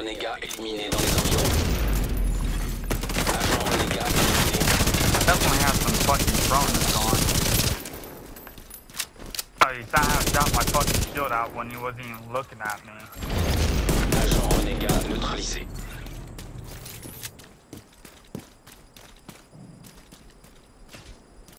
renégat éliminé dans les environs. Agent renégat éliminé. I definitely have some fucking throwness on. Oh, you thought I dropped my fucking shield out when he wasn't even looking at me.